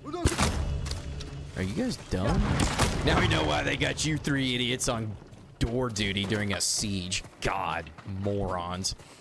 Are you guys dumb? Now we know why they got you three idiots on door duty during a siege. God, morons.